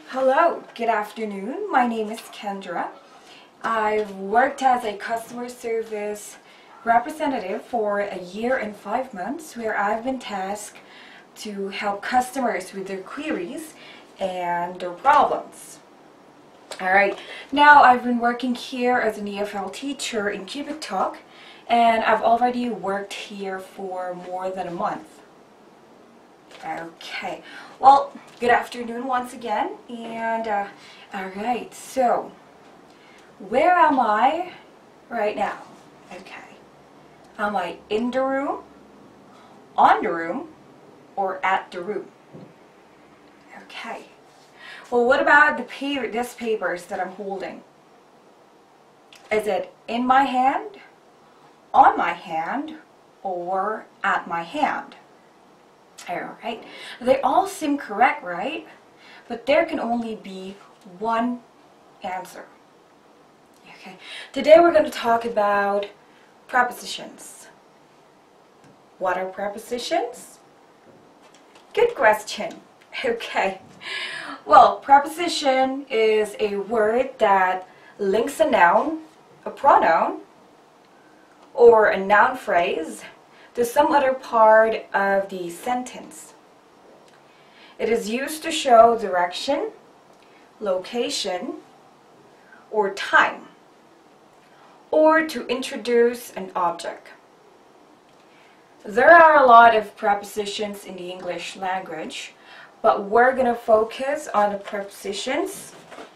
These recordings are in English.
Hello, good afternoon. My name is Kendra. I've worked as a customer service representative for a year and 5 months where I've been tasked to help customers with their queries and their problems. Alright, now I've been working here as an EFL teacher in Cubic Talk, and I've already worked here for more than a month. Okay, well, good afternoon once again, and alright, so where am I right now? Okay, am I in the room, on the room, or at the room? Okay, well, what about these papers that I'm holding? Is it in my hand, on my hand, or at my hand? Alright, they all seem correct, right? But there can only be one answer. Okay, today we're going to talk about prepositions. What are prepositions? Good question. Okay, well, preposition is a word that links a noun, a pronoun, or a noun phrase to some other part of the sentence. It is used to show direction, location, or time, or to introduce an object. There are a lot of prepositions in the English language, but we're going to focus on the prepositions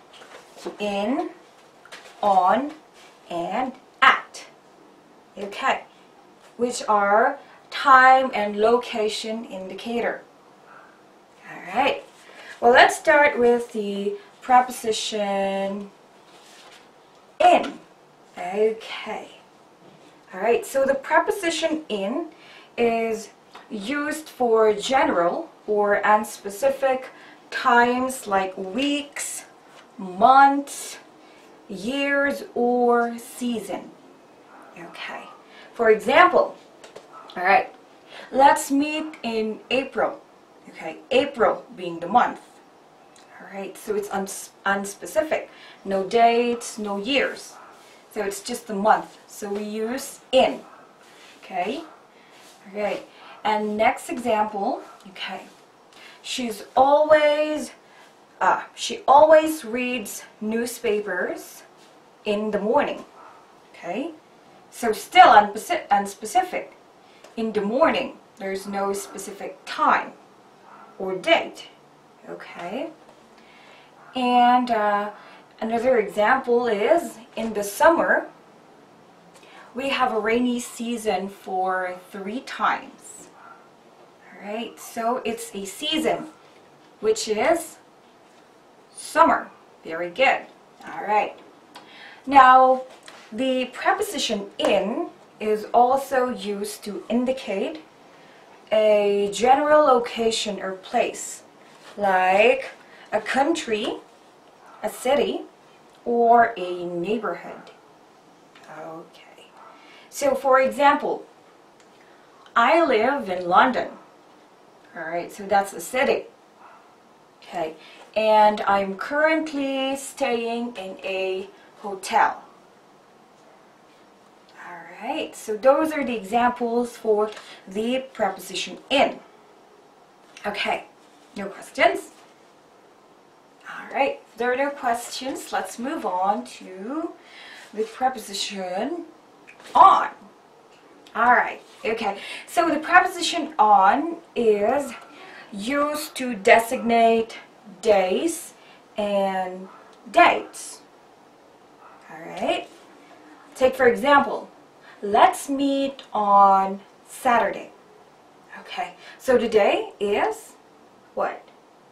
in, on, and at. Okay, which are time and location indicator. Alright, well, let's start with the preposition in. Okay, alright, so the preposition in is used for general or unspecific times like weeks, months, years, or season. Okay. For example, alright, let's meet in April. Okay, April being the month. Alright, so it's unspecific. No dates, no years. So it's just the month. So we use in. Okay, alright. And next example, okay, she always reads newspapers in the morning. Okay. So still unspecific. In the morning, there's no specific time or date. Okay? And another example is in the summer, we have a rainy season for 3 times. Alright, so it's a season, which is summer. Very good. Alright. Now, the preposition in is also used to indicate a general location or place, like a country, a city, or a neighborhood. Okay. So, for example, I live in London. Alright, so that's a city. Okay. And I'm currently staying in a hotel. Alright, so those are the examples for the preposition in. Okay, no questions? Alright, if there are no questions, let's move on to the preposition on. Alright, okay, so the preposition on is used to designate days and dates. Alright, take for example, let's meet on Saturday. Okay, so today is what?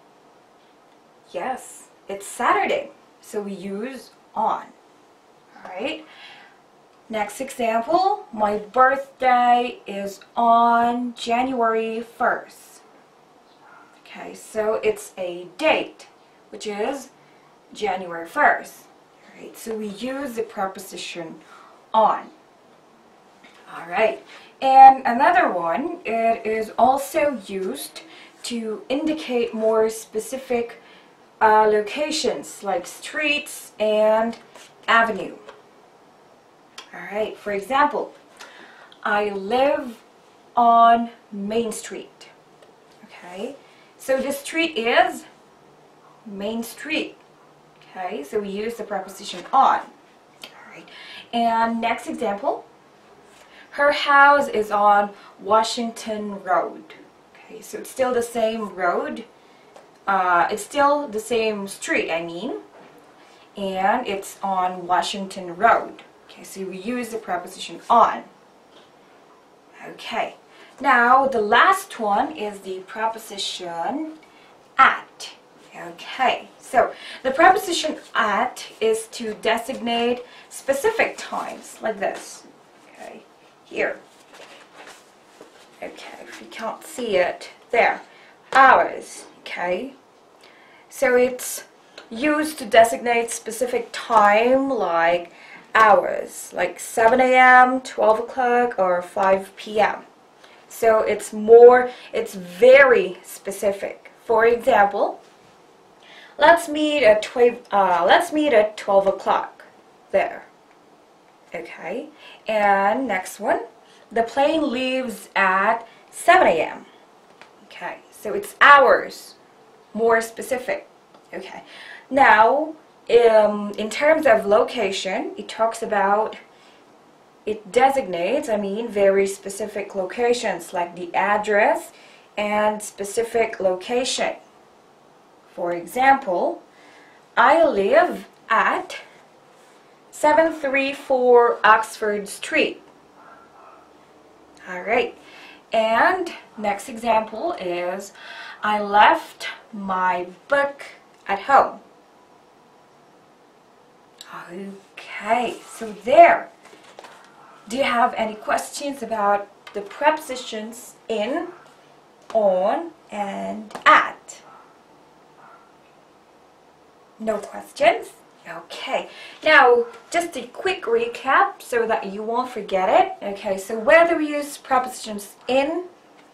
Yes, it's Saturday. So we use on. Alright. Next example, my birthday is on January 1st. Okay, so it's a date, which is January 1st. Alright, so we use the preposition on. Alright, and another one, it is also used to indicate more specific locations like streets and avenue. Alright, for example, I live on Main Street. Okay, so the street is Main Street. Okay, so we use the preposition on. Alright, and next example, her house is on Washington Road. Okay, so it's still the same road. It's still the same street, I mean, and it's on Washington Road. Okay, so we use the preposition on. Okay, now the last one is the preposition at. Okay, so the preposition at is to designate specific times, like this. Okay, here. Okay, if you can't see it, there. Hours. Okay, so it's used to designate specific time, like hours, like 7 a.m., 12 o'clock, or 5 p.m. So it's very specific. For example, let's meet at 12 o'clock there. Okay, and next one, the plane leaves at 7 a.m. Okay, so it's hours, more specific. Okay, now in terms of location, it talks about, it designates, very specific locations like the address and specific location. For example, I live at 734 Oxford Street. Alright, and next example is, I left my book at home. Okay, so there. Do you have any questions about the prepositions in, on, and at? No questions? Okay, now just a quick recap so that you won't forget it. Okay, so whether we use prepositions in,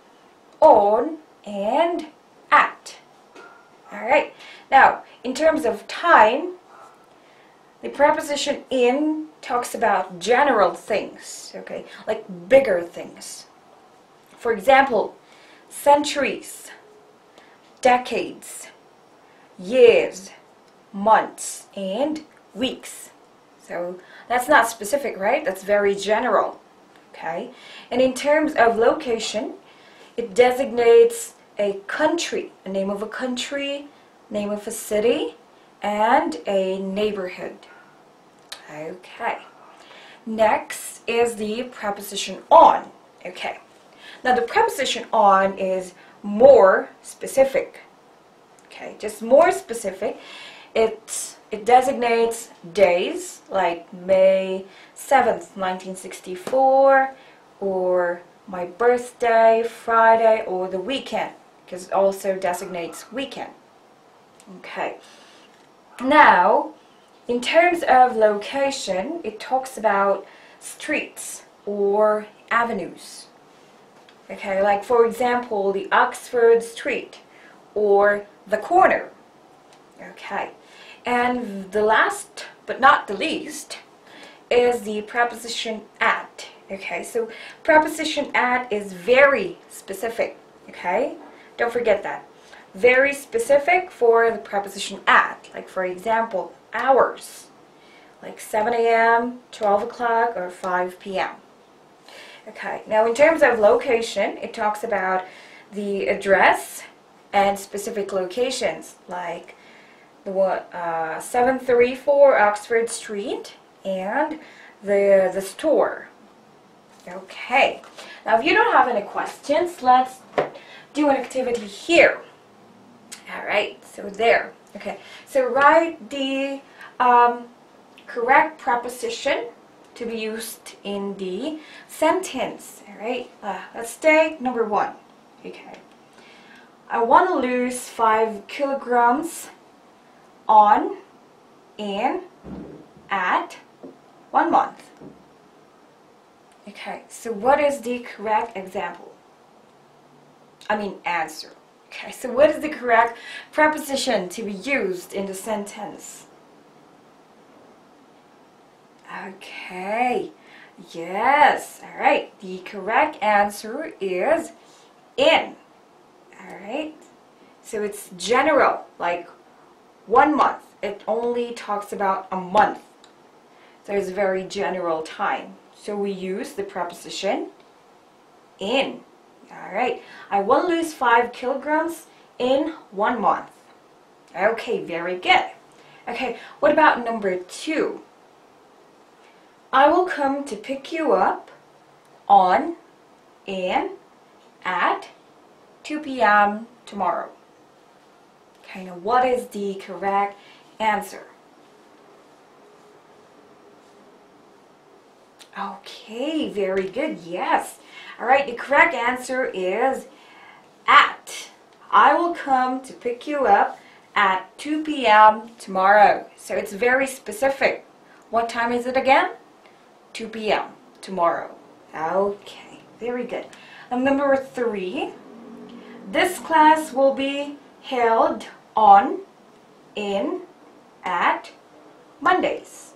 on, and at. Alright, now in terms of time, the preposition in talks about general things, okay, like bigger things. For example, centuries, decades, years, months, and weeks. So that's not specific, right? That's very general. Okay? And in terms of location, it designates a country, a name of a country, name of a city, and a neighborhood. Okay. Next is the preposition on. Okay. Now the preposition on is more specific. Okay, just more specific. It designates days like May 7th, 1964, or my birthday, Friday, or the weekend, because it also designates weekend. Okay. Now, in terms of location, it talks about streets or avenues. Okay, like for example, the Oxford Street or the corner. Okay, and the last but not the least is the preposition at. Okay, so preposition at is very specific. Okay, don't forget that. Very specific for the preposition at. Like for example, hours. Like 7 a.m., 12 o'clock, or 5 p.m. Okay, now in terms of location, it talks about the address and specific locations, like the 734 Oxford Street and the store. Okay, now if you don't have any questions, let's do an activity here. Alright, so there. Okay, so write the correct preposition to be used in the sentence. Alright, let's take number 1. Okay, I want to lose 5 kilograms on and at 1 month. Okay, so what is the correct example? Answer. Okay, so what is the correct preposition to be used in the sentence? Okay, yes, all right. The correct answer is in. All right, so it's general, like 1 month. It only talks about a month. So it's a very general time. So we use the preposition in. All right, I will lose 5 kilograms in 1 month. Okay, very good. Okay, what about number 2? I will come to pick you up on and at 2 p.m. tomorrow. Okay, now what is the correct answer? Okay, very good. Yes. All right, the correct answer is at. I will come to pick you up at 2 p.m. tomorrow. So it's very specific. What time is it again? 2 p.m. tomorrow. Okay, very good. And number 3, this class will be held on, in, at Mondays.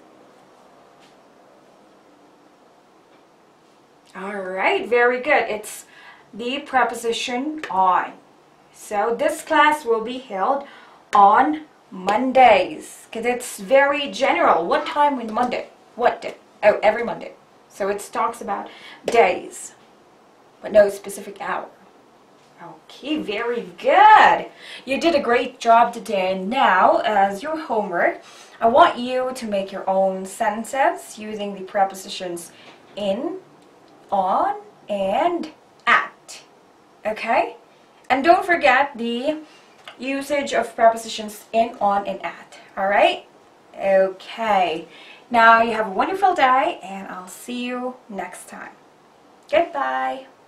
Alright, very good. It's the preposition on. So this class will be held on Mondays because it's very general. What time on Monday? What day? Oh, every Monday. So it talks about days, but no specific hour. Okay, very good. You did a great job today. Now, as your homework, I want you to make your own sentences using the prepositions in, on, and at. Okay? And don't forget the usage of prepositions in, on, and at. Alright? Okay. Now you have a wonderful day, and I'll see you next time. Goodbye.